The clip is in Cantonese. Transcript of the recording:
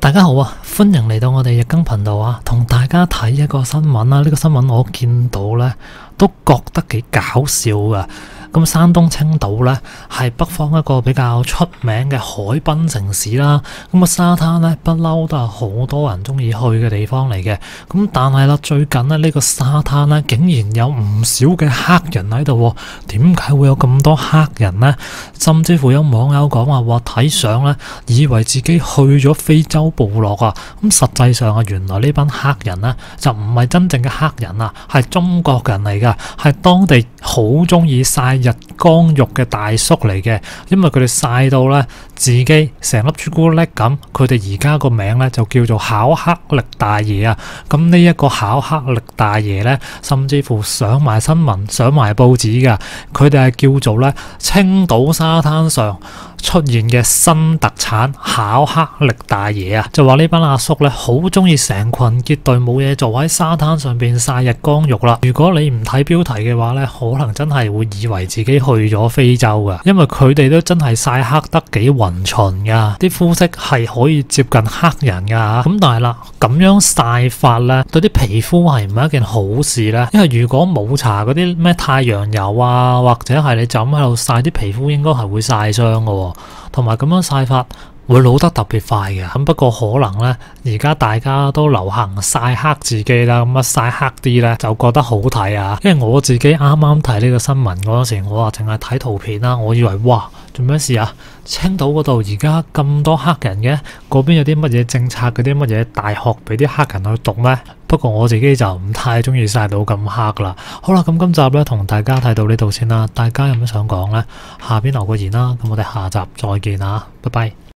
大家好啊，歡迎嚟到我哋日更頻道啊，同大家睇一個新聞啦。呢個新聞我見到呢，都覺得幾搞笑噶。咁山東青島呢，係北方一個比較出名嘅海濱城市啦。咁沙灘呢，不嬲都係好多人中意去嘅地方嚟嘅。咁但係啦，最近呢，呢個沙灘呢，竟然有唔少嘅黑人喺度。點解會有咁多黑人呢？甚至乎有網友講話睇相呢，以為自己去咗非洲部落啊。咁實際上啊，原來呢班黑人呢，就唔係真正嘅黑人啊，係中國人嚟噶，係當地好中意曬日光浴嘅大叔嚟嘅。因為佢哋曬到咧自己成粒朱古力咁，佢哋而家個名咧就叫做巧克力大爺啊。咁呢一個巧克力大爺咧，甚至乎上埋新聞、上埋報紙噶。佢哋係叫做咧青島沙灘上出現嘅新特產巧克力大爺啊，就話呢班阿叔咧好中意成群結隊冇嘢做喺沙灘上邊曬日光浴啦。如果你唔睇標題嘅話咧，可能真係會以為自己去咗非洲噶，因為佢哋都真係曬黑得幾勻巡噶，啲膚色係可以接近黑人噶。咁但係啦，咁樣曬法咧，對啲皮膚係唔係一件好事咧？因為如果冇搽嗰啲咩太陽油啊，或者係你就咁喺度曬，啲皮膚應該係會曬傷噶。同埋咁樣曬法會老得特別快嘅。咁不過可能呢，而家大家都流行曬黑自己啦，咁曬黑啲呢，就覺得好睇啊。因為我自己啱啱睇呢個新聞嗰陣時，我話淨係睇圖片啦，我以為哇，做咩事啊？青島嗰度而家咁多黑人嘅，嗰邊有啲乜嘢政策，嗰啲乜嘢大學俾啲黑人去讀咩？不過我自己就唔太中意曬到咁黑啦。好啦，咁今集呢，同大家睇到呢度先啦。大家有咩想講呢？下邊留個言啦。咁我哋下集再見啊，拜拜。